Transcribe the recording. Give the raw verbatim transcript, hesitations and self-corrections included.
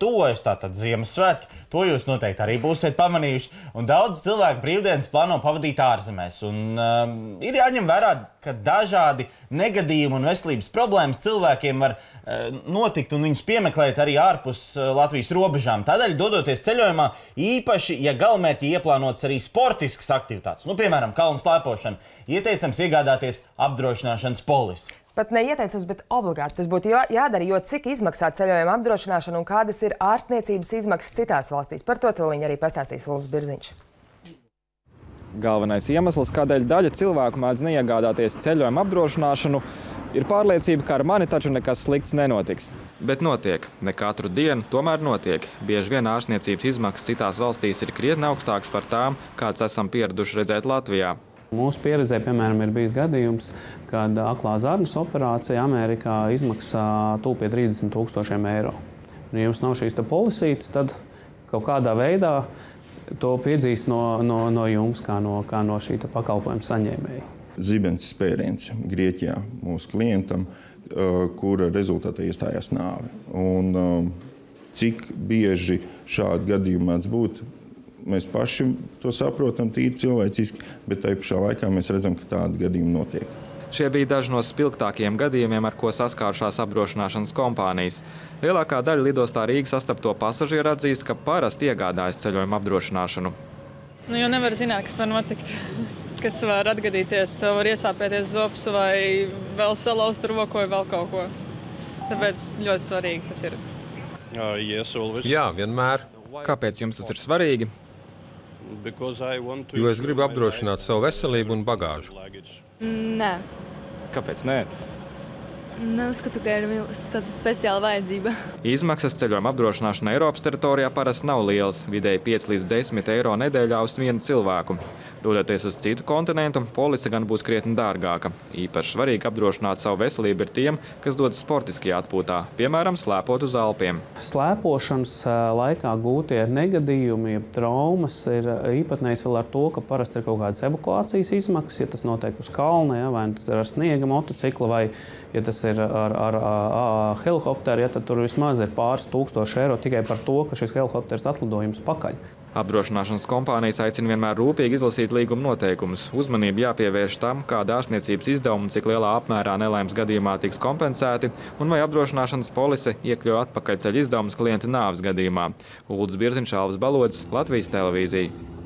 tuvojas tātad Ziemassvētki, to jūs noteikti arī būsiet pamanījuši, un daudz cilvēku brīvdienas plāno pavadīt ārzemēs. Un, um, ir jāņem vērā, ka dažādi negadījumi un veselības problēmas cilvēkiem var uh, notikt un viņus piemeklēt arī ārpus uh, Latvijas robežām. Tādēļ, dodoties ceļojumā, īpaši, ja galamērķi ieplānots arī sportiskas aktivitātes, nu, piemēram, kalnu slēpošana, ieteicams iegādāties apdrošināšanas polisi. Pat neieteicams, bet obligāti tas būtu jādara, jo cik izmaksā ceļojuma apdrošināšana un kādas ir ārstniecības izmaksas citās valstīs. Par to tūlīt arī pastāstīs Ulris Birziņš. Galvenais iemesls, kādēļ daļa cilvēku mēdz neiegādāties ceļojuma apdrošināšanu, ir pārliecība, ka ar mani taču nekas slikts nenotiks. Bet notiek. Ne katru dienu, tomēr notiek. Bieži vien ārstniecības izmaksas citās valstīs ir krietni augstākas par tām, kāds esam pieraduši redzēt Latvijā. Mūsu pieredzē, piemēram, ir bijis gadījums, kad aklā zarnas operācija Amerikā izmaksā tuvu pie trīsdesmit tūkstošiem eiro. Un, ja jums nav šīs polisītes, tad kaut kādā veidā to piedzīs no, no, no jums, kā no, kā no šī pakalpojuma saņēmēja. Zibens spēriens Grieķijā mūsu klientam, kura rezultātā iestājās nāve. Un cik bieži šādi gadījumi mēdz būt, mēs paši to saprotam tīri cilvēciski, bet tajā pašā laikā mēs redzam, ka tādi gadījumi notiek. Šie bija daži no spilgtākajiem gadījumiem, ar ko saskārušās apdrošināšanas kompānijas. Lielākā daļa lidostā Rīgas sastapto pasažieru atzīst, ka parasti iegādājas ceļojuma apdrošināšanu. Nu, jo nevar zināt, kas var notikt, kas var atgadīties. Tev var iesāpēties zobs vai vēl salauzt roku vai vēl kaut ko. Tāpēc ļoti svarīgi tas ir. Uh, yes, always. Jā, vienmēr. Kāpēc jums tas ir svarīgi? Jo es gribu apdrošināt savu veselību un bagāžu. Nē. Kāpēc nē? Neuzskatu, ka ir tāda speciāla vajadzība. Izmaksas ceļojuma apdrošināšana Eiropas teritorijā parasti nav lielas, vidēji pieci līdz desmit eiro nedēļā uz vienu cilvēku. Dodoties uz citu kontinentu, polise gan būs krietni dārgāka. Īpaši svarīgi apdrošināt savu veselību ir tiem, kas dodas sportiskajā atpūtā, piemēram, slēpot uz Alpiem. Slēpošanas laikā gūtie negadījumi, jeb traumas ir īpatnējs vēl ar to, ka parasti ir kaut kādas evakuācijas izmaksas, ja tas notiek uz kalna, ja, vai tas ir ar sniega motocikla, vai ja tas ir ar, ar, ar helikopteru, ja, tad tur vismaz ir pāris tūkstoši eiro tikai par to, ka šis helikopters atlidojums pakaļ. Apdrošināšanas kompānijas aicina vienmēr rūpīgi izlasīt līguma noteikumus. Uzmanību jāpievērš tam, kāda ārstniecības izdevuma un cik lielā apmērā nelaimes gadījumā tiks kompensēti, un vai apdrošināšanas polise iekļauj atpakaļceļa izdevumus klienta nāves gadījumā. Ulris Birziņš, Alvis Balods, Latvijas televīzija.